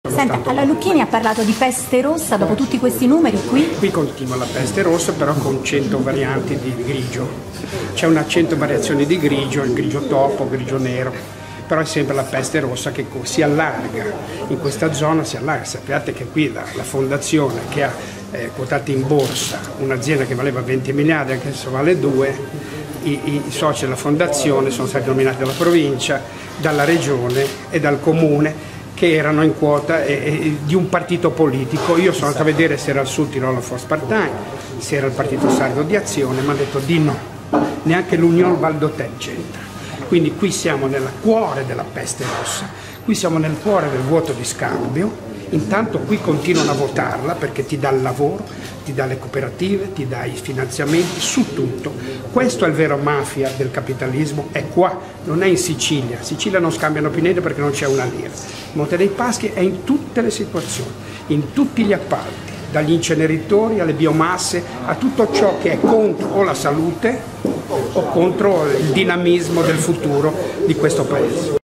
Senta, alla Lucchini ha parlato di peste rossa, dopo tutti questi numeri qui? Qui continua la peste rossa, però con 100 varianti di grigio. C'è una 100 variazioni di grigio, il grigio topo, grigio nero, però è sempre la peste rossa che si allarga. In questa zona si allarga. Sappiate che qui la fondazione che ha quotato in borsa un'azienda che valeva 20 miliardi, anche se vale 2, i soci della fondazione sono stati nominati dalla provincia, dalla regione e dal comune, che erano in quota di un partito politico. Io sono andato a vedere se era il Sud Tirolo Volkspartei, se era il partito sardo di Azione, mi ha detto di no, neanche l'Unione Valdôtaine c'entra. Quindi qui siamo nel cuore della peste rossa, qui siamo nel cuore del voto di scambio. Intanto qui continuano a votarla perché ti dà il lavoro, ti dà le cooperative, ti dà i finanziamenti, su tutto. Questo è il vero mafia del capitalismo, è qua, non è in Sicilia. In Sicilia non scambiano più niente perché non c'è una lira. Monte dei Paschi è in tutte le situazioni, in tutti gli appalti, dagli inceneritori alle biomasse, a tutto ciò che è contro o la salute o contro il dinamismo del futuro di questo paese.